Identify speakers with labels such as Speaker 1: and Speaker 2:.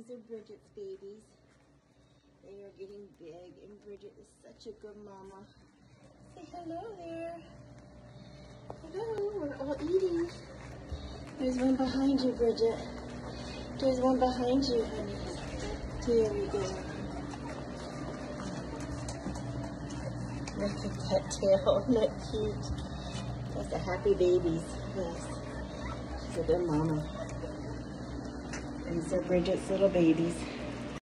Speaker 1: These are Bridget's babies. They are getting big, and Bridget is such a good mama. Say hello there. Hello, we're all eating. There's one behind you, Bridget. There's one behind you, honey. Here we go. Look at that tail. Isn't that cute? That's the happy babies. Yes. She's a good mama. These are Bridget's little babies.